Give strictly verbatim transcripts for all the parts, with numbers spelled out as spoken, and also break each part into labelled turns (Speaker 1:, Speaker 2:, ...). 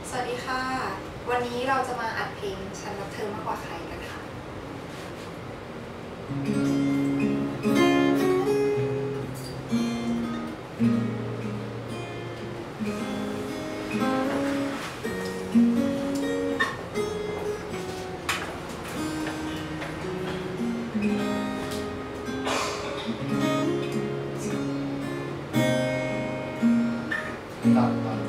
Speaker 1: สวัสดีค่ะวันนี้เราจะมาอัดเพลงฉันรักเธอมากกว่าใครกันค่ะ
Speaker 2: ตัดตัด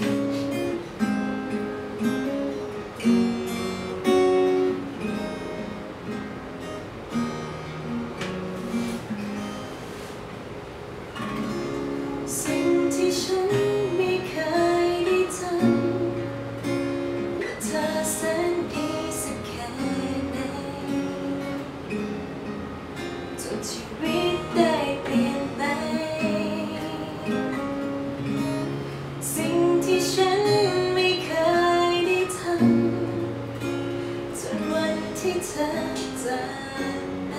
Speaker 3: สิ่งที่ฉันไม่เคยได้ทำว่าเธอแสนดีสักแค่ไหนจนชีวิตได้เปลี่ยนไปสิ่งที่ฉันไม่เคยได้ทำจนวันที่เธอจากไป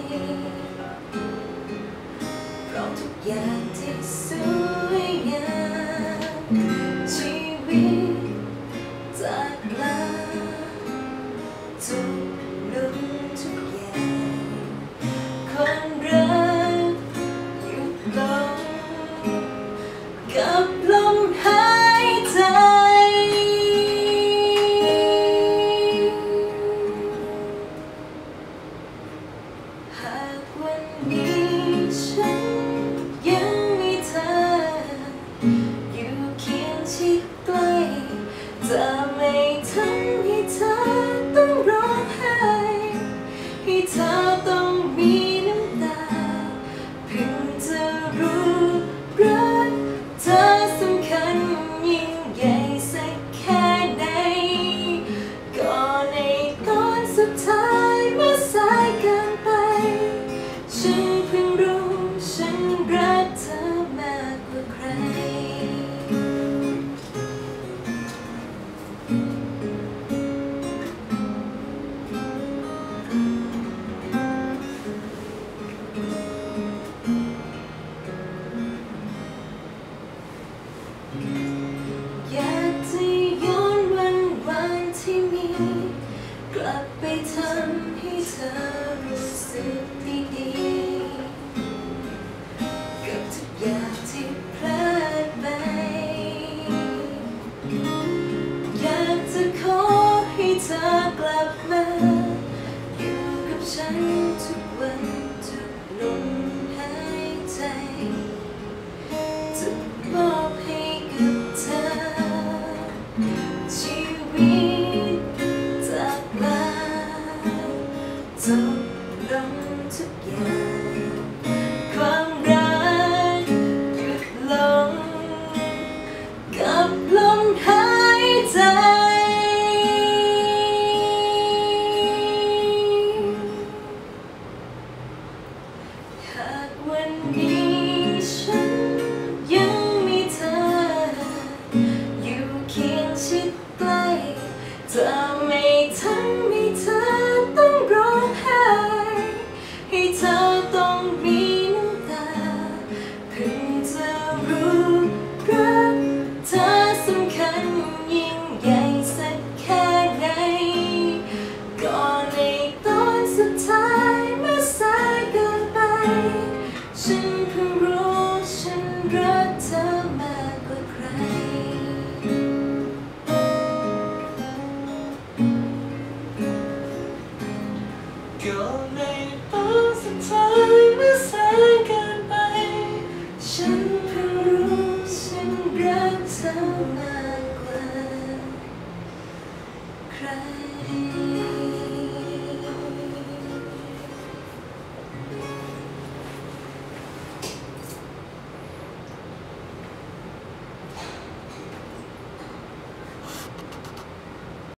Speaker 3: เพราะทุกอย่างที่สวยงามชีวิตจากลาทุกลุมทุกอย่างคนรักหยุดลงกับลมหายใจหากวันนี้ฉันยังมีเธออยู่เคียงชิดใกล้จะไม่ทำให้เธอต้องร้องไห้ให้เธอต้องมีน้ำตาเพิ่งจะรู้รักเธอสำคัญยิ่งใหญ่สักแค่ไหนก็ในตอนสุดท้ายเมื่อสายเกินไปฉันเพิ่งรู้ฉันรักเธอมากกว่าใครอยากจะย้อนวันวันที่มีกลับไปทำให้เธอรู้สึกดีๆกับทุกอย่างที่พลาดไปอยากจะขอให้เธอกลับมาอยู่กับฉันทุกวันทุกลมหายใจจะมอบให้กับเธอชีวิตจากลาจบลงทุกอย่างความรักหยุดลงกับลมหายใจหากวันนี้ฉันยังมีเธออยู่เคียงชิดใกล้จะไม่ทำให้เธอต้องร้องไห้ให้เธอต้องมีน้ำตาเพิ่งจะรู้รักเธอสำคัญยิ่งใหญ่สักแค่ไหนก็ในตอนสุดท้ายเมื่อสายเกินไปฉันเพิ่งรู้ฉันรักเธอมากกว่าใครก็ในตอนสุดท้ายเมื่อสายเกินไปฉันเพิ่งรู้ฉันรักเธอมากกว่าใคร